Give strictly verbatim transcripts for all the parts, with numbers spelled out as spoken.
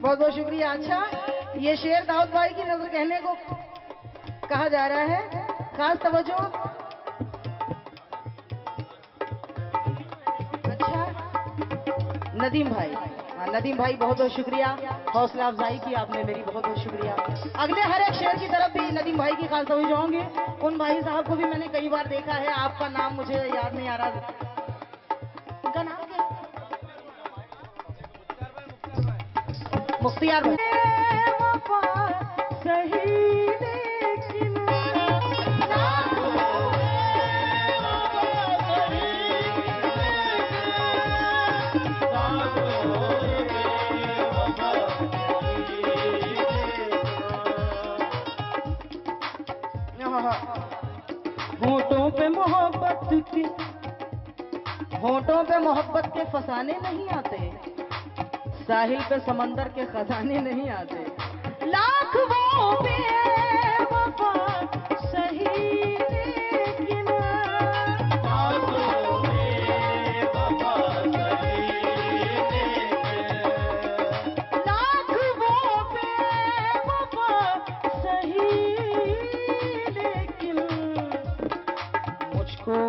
बहुत बहुत शुक्रिया। अच्छा, ये शेर दाऊद भाई की नजर कहने को कहा जा रहा है, खास तवज्जो। अच्छा, नदीम भाई, हाँ नदीम भाई बहुत बहुत शुक्रिया, हौसला अफजाई की आपने मेरी, बहुत बहुत शुक्रिया। अगले हर एक शेर की तरफ भी नदीम भाई की खास तवज्जो होंगे। उन भाई साहब को भी मैंने कई बार देखा है, आपका नाम मुझे याद नहीं आ रहा, उनका नाम क्या? मुख्तियार भाई। होठों पे मोहब्बत के होठों पे मोहब्बत के फसाने नहीं आते, साहिल पे समंदर के खजाने नहीं आते। लाख वो बेवफा सही लेकिन लाख वो बेवफा सही लेकिन मुझको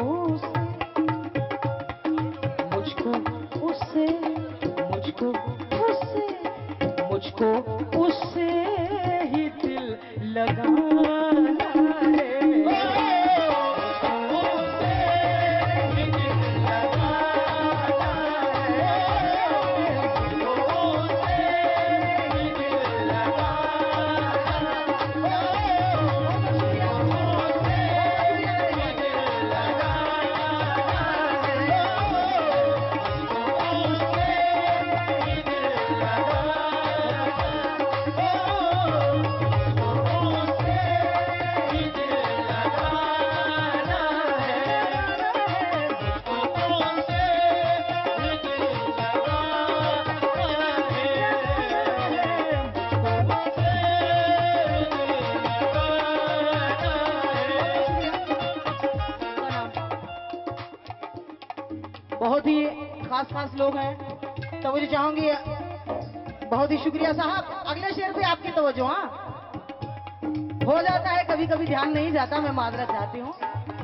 मुझको उससे मुझको उससे मुझको उससे ही दिल लगाना है। बहुत ही खास खास लोग हैं, तो मुझे चाहूंगी, बहुत ही शुक्रिया साहब। अगले शेर पे आपकी तवज्जो। हाँ, हो जाता है कभी कभी ध्यान नहीं जाता, मैं माजरत चाहती हूँ।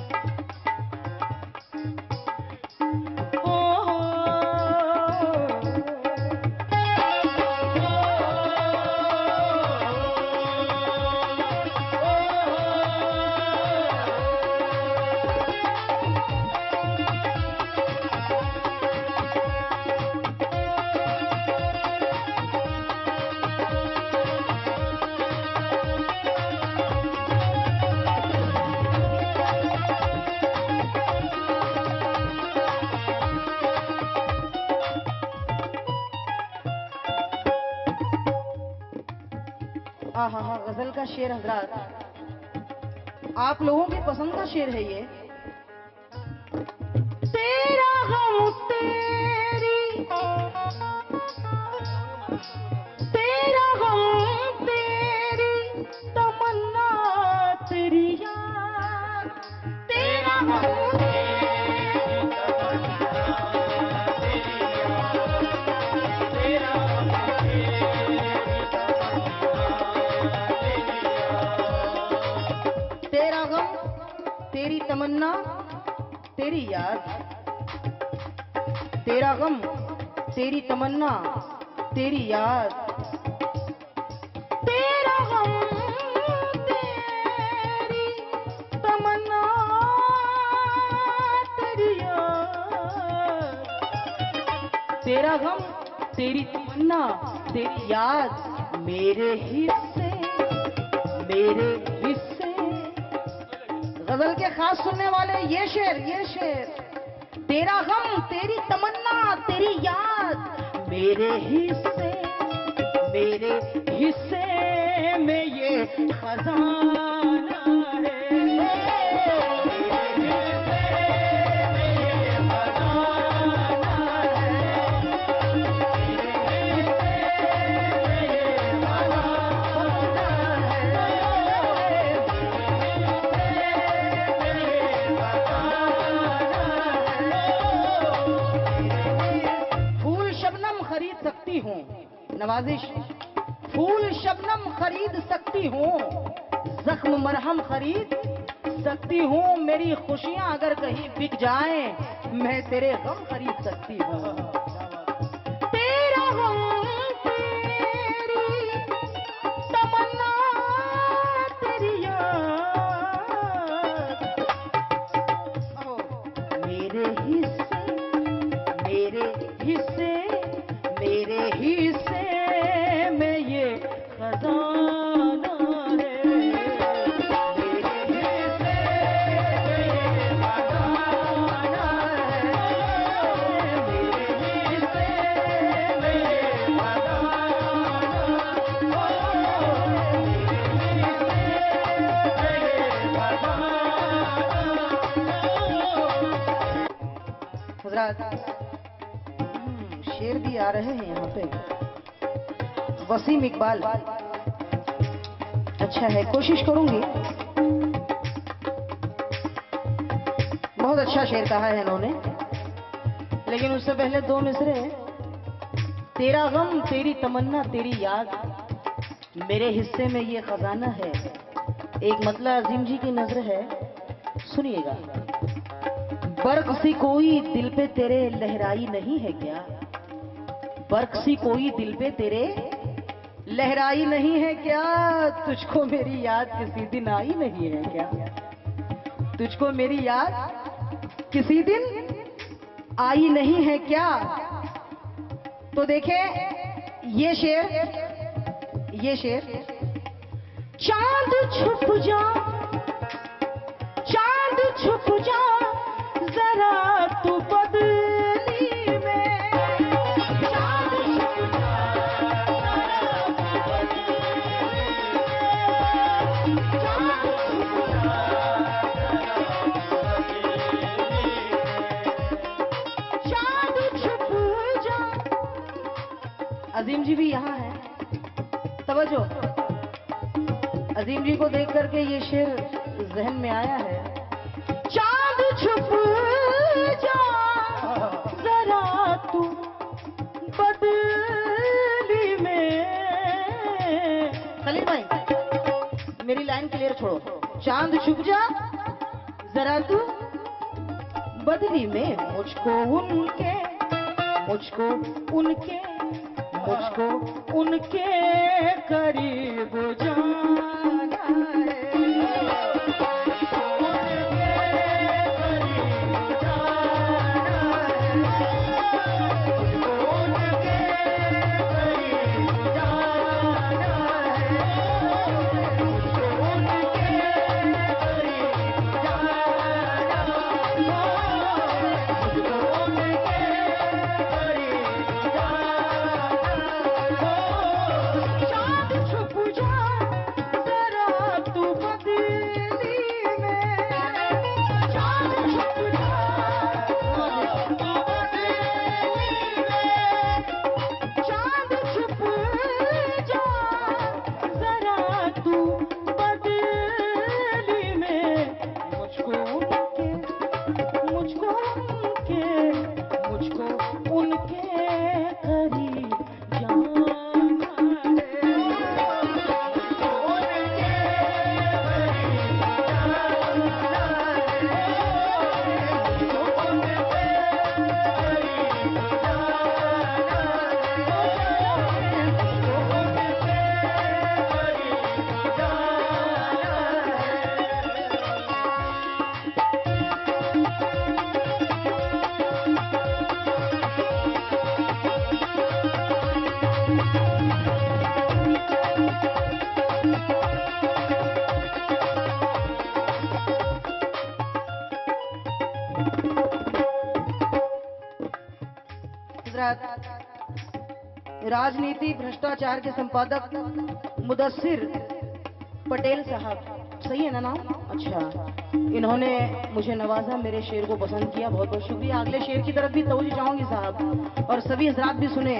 हाँ हाँ हाँ, गजल का शेर हजरात, आप लोगों की पसंद का शेर है ये। तेरा गम तेरी तेरा गम तेरी तमन्ना तेरी याद, तेरा गम तेरी तमन्ना तेरी याद, तेरा गम तेरी तमन्ना तेरी याद, तेरा गम तेरी तमन्ना तेरी याद, तेरा गम तेरी तमन्ना तेरी याद, मेरे हिस्से मेरे हिस्से। गजल के खास सुनने वाले ये शेर, ये शेर, तेरा गम तेरी तमन्ना तेरी याद, मेरे हिस्से मेरे हिस्से में ये खजाना है। नवाजिश फूल शबनम खरीद सकती हूँ, जख्म मरहम खरीद सकती हूँ, मेरी खुशियाँ अगर कहीं बिक जाएं मैं तेरे गम खरीद सकती हूँ। तेरा गम तेरी तमन्ना तेरी याद, मेरे हिस्से मेरे हिस्से मेरे हिस्से में ये खजाना है, मेरे हिस्से में ये खजाना है, मेरे हिस्से में ये खजाना, हजरत शेर भी आ रहे हैं यहाँ पे। वसीम इकबाल, अच्छा है, कोशिश करूंगी। बहुत अच्छा शेर कहा है इन्होंने, लेकिन उससे पहले दो मिसरे। तेरा गम तेरी तमन्ना तेरी याद, मेरे हिस्से में ये खजाना है। एक मतलब अजीम जी की नजर है, सुनिएगा। बर्क सी कोई दिल पे तेरे लहराई नहीं है क्या, बर्क सी कोई दिल पे तेरे लहराई नहीं है क्या, तुझको मेरी याद किसी दिन आई नहीं है क्या, तुझको मेरी याद किसी दिन आई नहीं है क्या। तो देखें ये शेर, ये शेर। चांद छुप जा, चांद छुप जा जरा तू बदली में, चांद छुप जा जरा तू बदली में, चांद छुप जा। अजीम जी भी यहाँ है, तवज्जो। अजीम जी को देख करके ये शेर जहन में आया है। चांद छुप जा जरा तू बदली में। खलील भाई मेरी लाइन क्लियर छोड़ो। चांद छुप जा जरा तू बदली में, मुझको उनके मुझको उनके मुझको उनके करीब जाना है। राजनीति भ्रष्टाचार के संपादक मुदस्सिर पटेल साहब, सही है ना नाम? अच्छा, इन्होंने मुझे नवाजा, मेरे शेर को पसंद किया, बहुत बहुत शुक्रिया। अगले शेर की तरफ भी तवज्जो चाहूंगी साहब, और सभी हजरात भी सुने।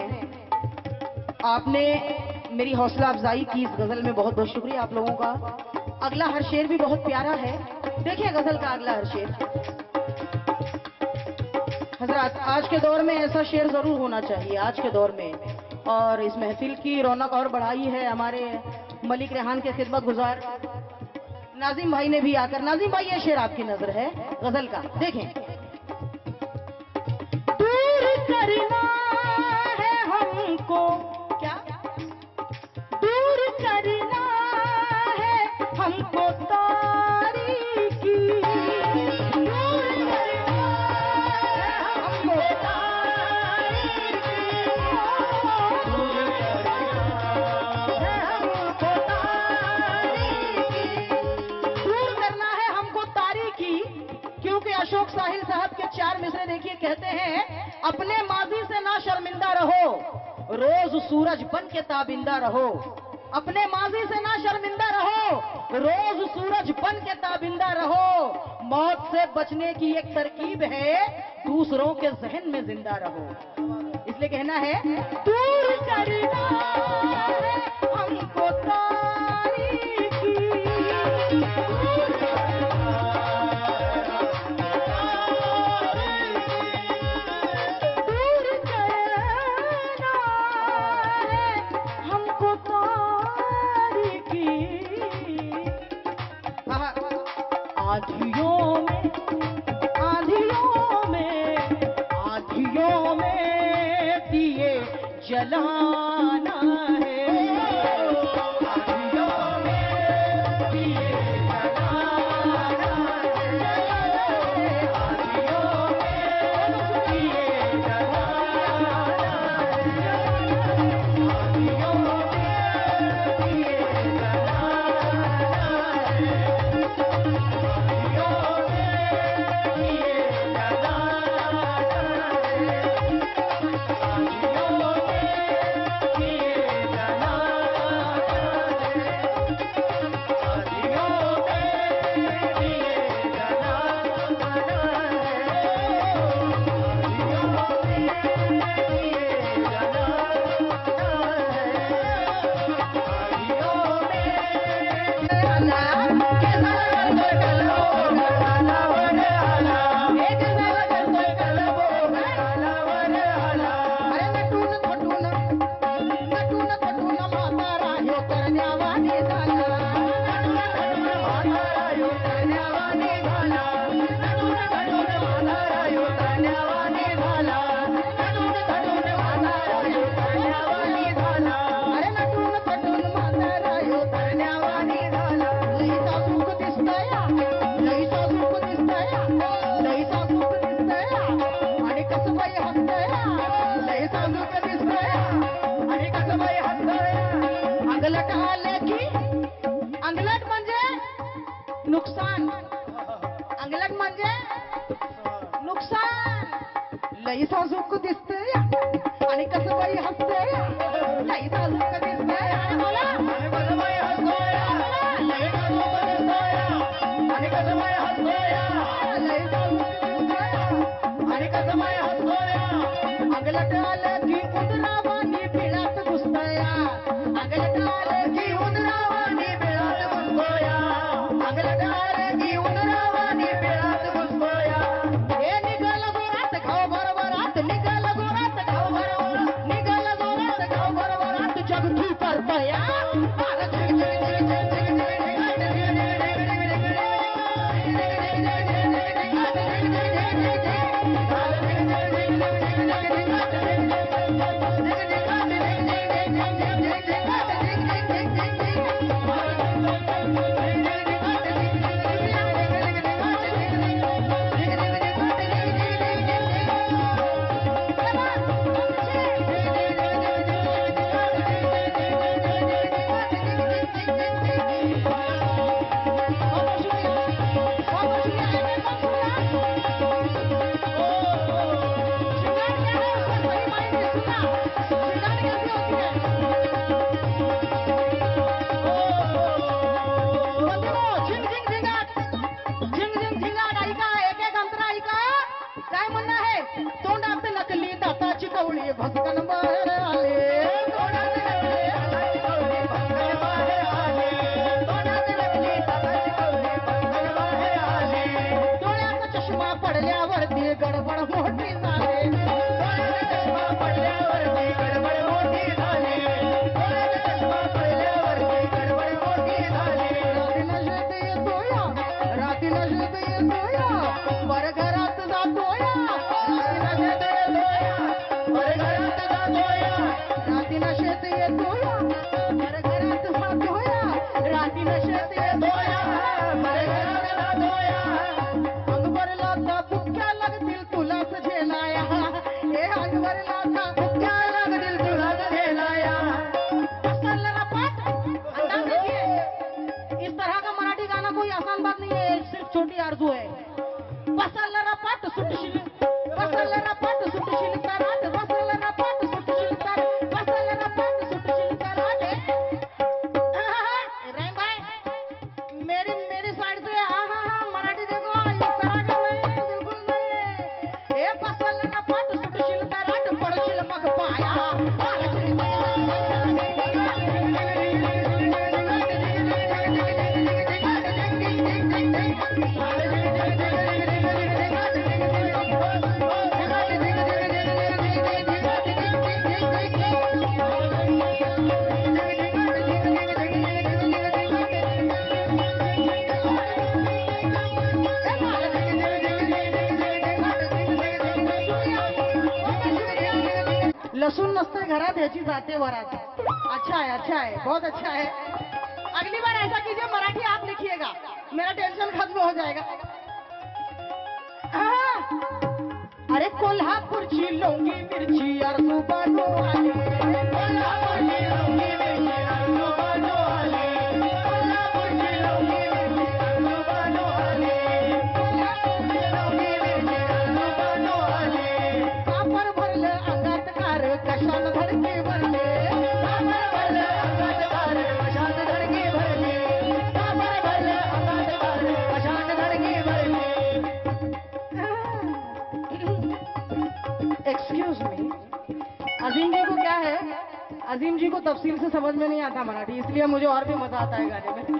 आपने मेरी हौसला अफजाई की इस गजल में, बहुत बहुत शुक्रिया आप लोगों का। अगला हर शेर भी बहुत प्यारा है, देखिए गजल का अगला हर शेर। हजरात आज के दौर में ऐसा शेर जरूर होना चाहिए, आज के दौर में और इस महफिल की रौनक और बढ़ाई है हमारे मलिक रेहान के खिदमत गुजार नाजिम भाई ने भी आकर। नाजिम भाई ये शेर आपकी नजर है गजल का, देखें। दूर करना है हमको, क्या दूर करना है हमको तारीकी, दूर करना है हमको तारीकी, दूर करना है हमको तारीकी। क्योंकि अशोक साहिल साहब के चार मिसरे देखिए, कहते हैं अपने माजी से ना शर्मिंदा रहो, रोज सूरज बन के ताबिंदा रहो। अपने माजी से ना शर्मिंदा रहो, रोज सूरज बन के ताबिंदा रहो। मौत से बचने की एक तरकीब है, दूसरों के जहन में जिंदा रहो। इसलिए कहना है दूर करना है हमको तारीकी, दूर करना है हमको तारीकी। आधियों में आधियों में आधियों में दिए जलाना है, आधियों में दिए जलाना है, आधियों में दिए जलाना है, आधियों में दिए अंगलट आले की, अंगलट म्हणजे नुकसान, अंगलट म्हणजे नुकसान। लई साजूक दिसतंय आणि कसं बाई हसतंय, लई साजूक दिसतंय आणि मला आणि कसं बाई हसतंय, लई साजूक दिसतंय आणि कसं बाई हसतंय, लई साजूक दिसतंय आणि कसं बाई हसतंय। अंगलट आले की उदरावानी पिळात घुसतंय, अंगलट आले की उदरावानी पिळात घुसतंय, अंगलट आले की उदरावानी पिळात घुसतंय। हे निघालं जोरात खाऊ बरोबरात, निघालं जोरात खाऊ बरोबरात, निघालं जोरात खाऊ बरोबरात जग तू करतंय। मोठी आरजू आहे. बसायला रपाट सुटशील, बसायला रपाट सुटशील तराट, बसायला रपाट सुटशील तर, बसायला रपाट सुटशील तराट. रैम भाई मेरी मेरी साइड से हाँ हाँ हाँ मराठी देखो, इस तरह का नहीं, बिल्कुल नहीं. ए बसायला रपाट सुटशील तराट, पडशील मग पाया. लसूण नसते घरात ह्याची जाते वरात. अच्छा है, अच्छा है, बहुत अच्छा है. अगली बार ऐसा कीजिए मराठी आप लिखिएगा, मेरा टेंशन खत्म हो जाएगा. हाँ। अरे कोल्हापूरची लवंगी मिरची अर्जू बनू आली, कोल्हापूरची लवंगी मिरची अर्जू बनू आली, कोल्हापूरची लवंगी मिरची अर्जू बनू आली, कोल्हापूरची लवंगी मिरची अर्जू बनू आली. कापर भरलं अंगात कार कशान धडकी भरले, कापर भरलं अंगात कार कशान धडकी भरले, कापर भरलं अंगात कार कशान धडकी भरले. एक्सक्यूज मी, अजीम जी को क्या है, अजीम जी को तफसील से समझ में नहीं आता मराठी, इसलिए मुझे और भी मजा आता है गाने में.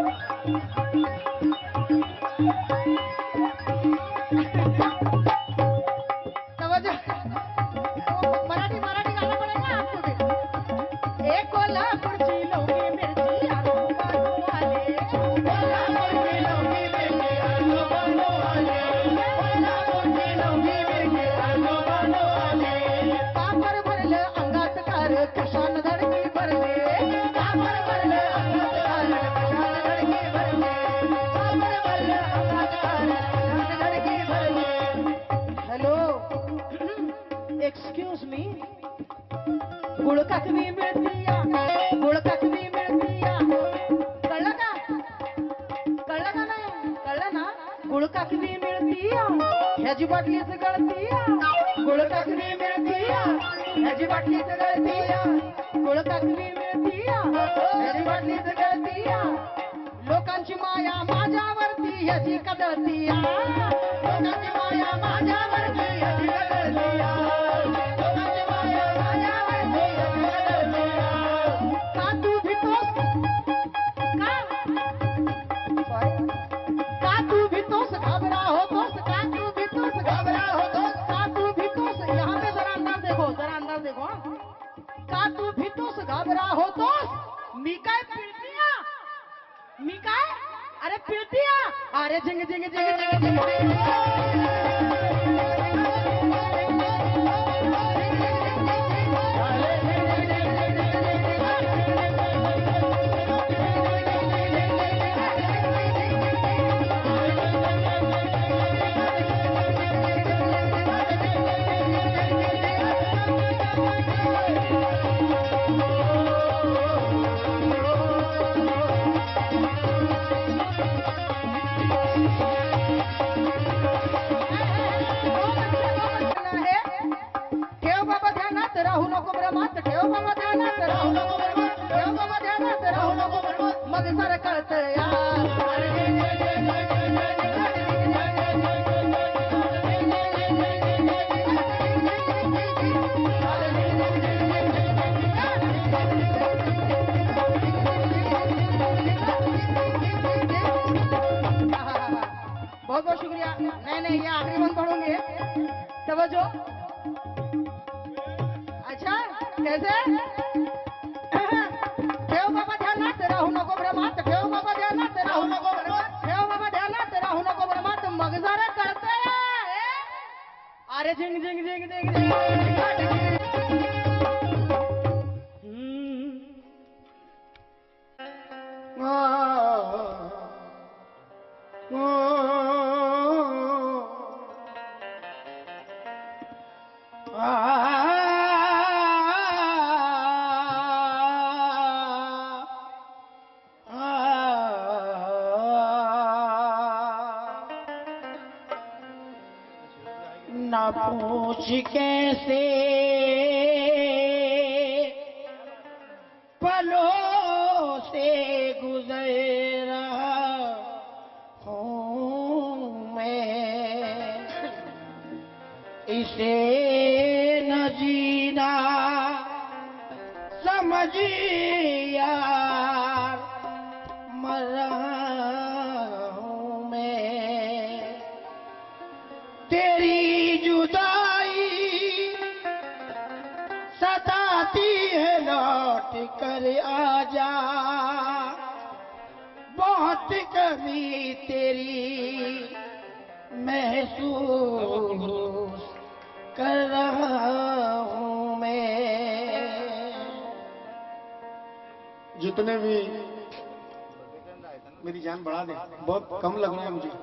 समझो, मराठी मराठी गाना पड़ेगा आपको भी. एक कोल्हापूरची लवंगी मिरची अर्जू बनू आली, कोल्हापूरची लवंगी मिरची अर्जू बनू आली, कोल्हापूरची लवंगी मिरची अर्जू बनू आली. कापर भरलं अंगात कार कशान धडकी भरले, कापर भरलं अंगात कार कशान धडकी भरले, कापर भरलं अंगात कार कशान धडकी भरले. हॅलो, एक्सक्यूज मी, गुळकाकवी मिळतीया, गुळकाकवी मिळतीया. कळलं का, कळलं का नाही, कळलं ना. गुळकाकवी मिळतीया ह्याची बाटलीच गळतीया, गुळकाकवी मिळतीया ह्याची बाटलीच गळतीया, गुळकाकवी मिळतीया ह्याची बाटलीच गळतीया. लोकांची माया माझ्यावरती ह्याची कदळतीया, लोकांची माया माझ्यावरती ह्याची कदळतीया, लोकांची माया माझ्यावरती ह्याची कदळतीया. का तू भितोस, का Sorry. का तू भितोस घबरा होतोस, का तू भितोस घबरा होतोस, का तू भितोस, यहाँ पे जरा अंदाज देखो, जरा अंदाज देखो. हाँ? का तू भितोस घबरा होतोस, मी काय पिळतीया, मी काय, अरे पिळतीया, अरे जिंग जिंग जिंग जिंग जिंग राहू नको भ्रमात, ठेव बाबा ध्यानात राहू नको भ्रमात, ठेव बाबा ध्यानात राहू नको भ्रमात. मग सर कळतं बहुत बहुत शुक्रिया. नहीं नहीं ये आखिरी बंद पढ़ूंगे, तवज्जो. अच्छा कैसे, ठेव बाबा ध्यानात राहू नको भ्रमात, ठेव बाबा ध्यानात राहू नको भ्रमात, ठेव बाबा ध्यानात राहू नको भ्रमात. मग जरा कळतंय, अरे झिंग झिंग झिंग झिंग झिंग. न पूछ कैसे पलों से गुजर रहा हूँ मैं, इसे न जीना समझ यार मर रहा हूँ मैं। तेरी जुदाई सताती है, लौट कर आजा, बहुत कमी तेरी महसूस कर रहा हूँ मैं। जितने भी मेरी जान बढ़ा दे, बहुत कम लग रहा है मुझे।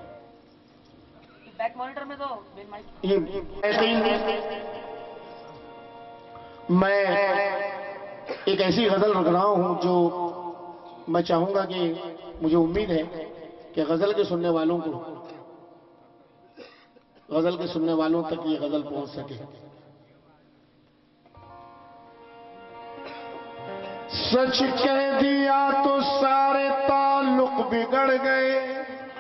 बैक मॉनिटर में तो माइक ये ऐसे ही मैं एक ऐसी गजल रख रहा हूं जो मैं चाहूंगा कि मुझे उम्मीद है कि गजल के सुनने वालों को, गजल के सुनने वालों तक ये गजल पहुंच सके। सच कह दिया तो सारे ताल्लुक बिगड़ गए,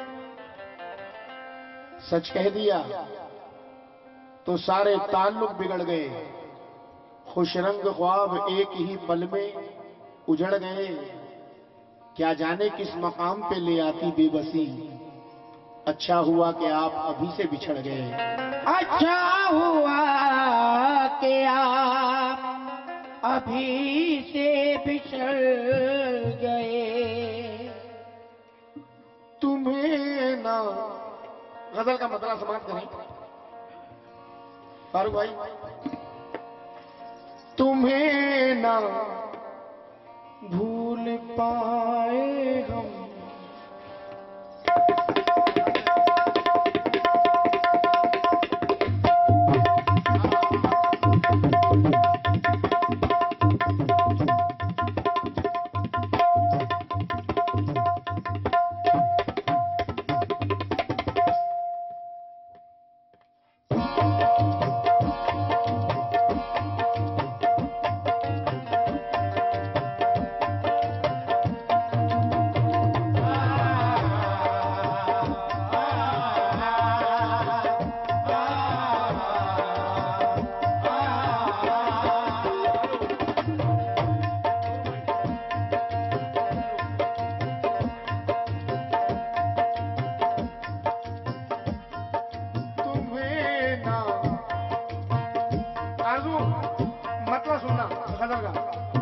सच कह दिया तो सारे ताल्लुक बिगड़ गए, खुशरंग ख्वाब एक ही पल में उजड़ गए। क्या जाने किस मकाम पे ले आती बेबसी, अच्छा हुआ कि आप अभी से बिछड़ गए। अच्छा हुआ कि आप अभी से बिछड़ गए। तुम्हें ना, गजल का मतलब समाप्त करें फारूक भाई। तुम्हें ना भूल पाए हम, मतलब सुनना गजल का।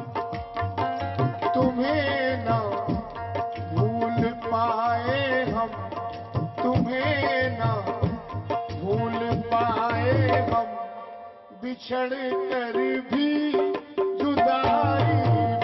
तुम्हें ना भूल पाए हम, तुम्हें ना भूल पाए हम, बिछड़ कर भी जुदाई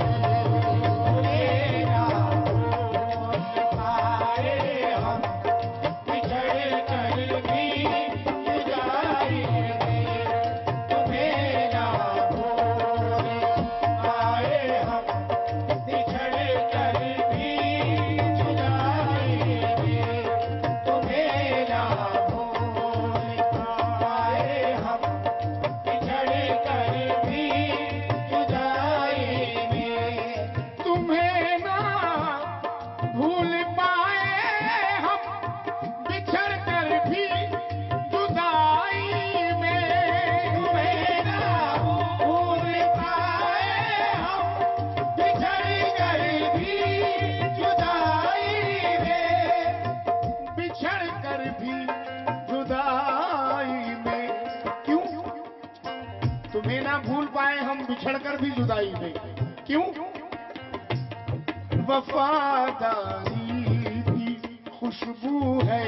तुम्हें ना भूल पाए हम, बिछड़कर भी जुदाई में। क्यों? वफादारी की खुशबू है,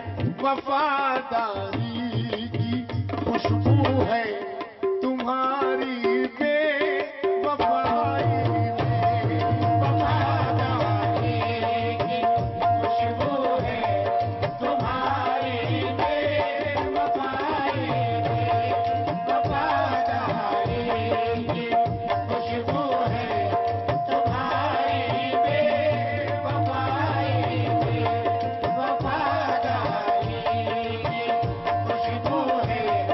वफादारी की खुशबू है तुम्हारी बेवफाई में। वफादारी की खुशबू है तुम्हारी बेवफाई में। वफादारी की खुशबू है तुम्हारी बेवफाई में। वफादारी की खुशबू है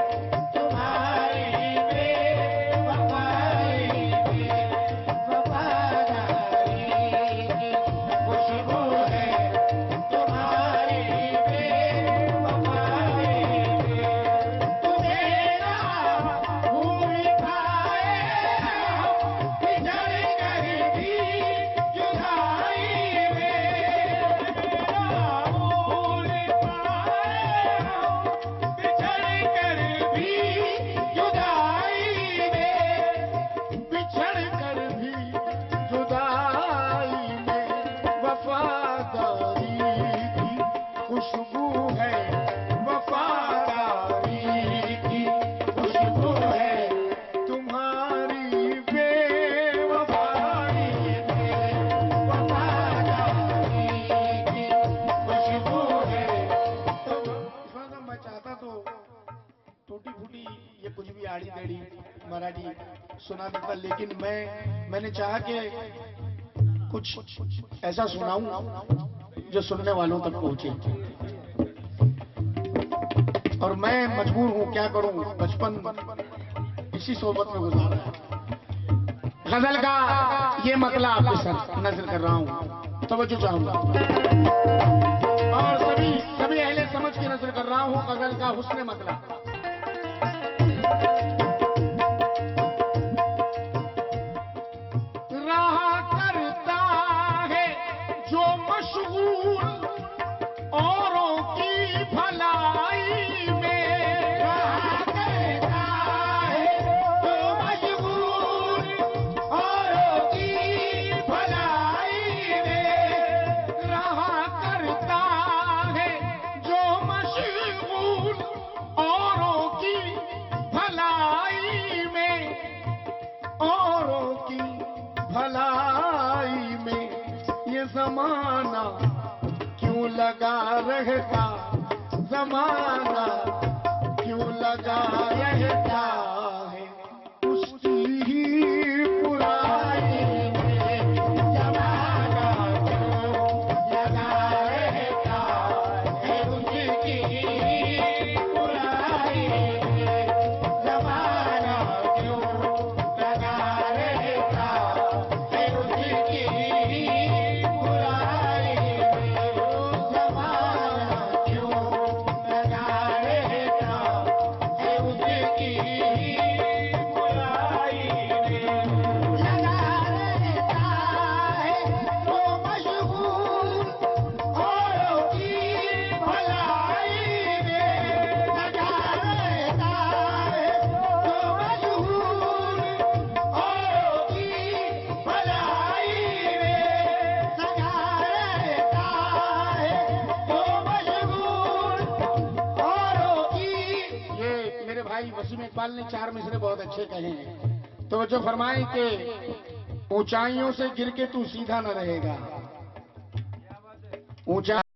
सुना देता, लेकिन मैं मैंने चाहा कि कुछ ऐसा सुनाऊं जो सुनने वालों तक पहुंचे। और मैं मजबूर हूं, क्या करूं, बचपन इसी सोबत में गुजारा है। गजल का ये मतला आपके साथ नजर कर रहा हूं, तवज्जो चाहूंगा। और सभी सभी अहले समझ के नजर कर रहा हूं गजल का हुस्न मतला। रहा करता है जो मशगूल औरों की भलाई में, रहा करता है जो मशगूल औरों की भलाई में, रहा करता है जो मशगूल औरों की भलाई में, औरों की भलाई में ये जमाना क्यों लगा रहता, जमाना क्यों लगा रहता है उसकी ही बुराई में, जमाना क्यों लगा रहता है उसकी ही बुराई में, जमाना क्यों लगा रहता है उसकी ही बुराई में, जमाना क्यों लगा रहता है उसकी ही बुराई में, लगा रहता है तो मशगूल औरों की भलाई में, लगा रहता है तो मशगूल औरों की भलाई में, लगा रहता है तो मशगूल औरों की। ये मेरे भाई वसीम इकबाल ने चार मिसरे बहुत अच्छे कहे हैं। तो जो फरमाए कि ऊंचाइयों से गिर के तू सीधा न रहेगा, ऊंचा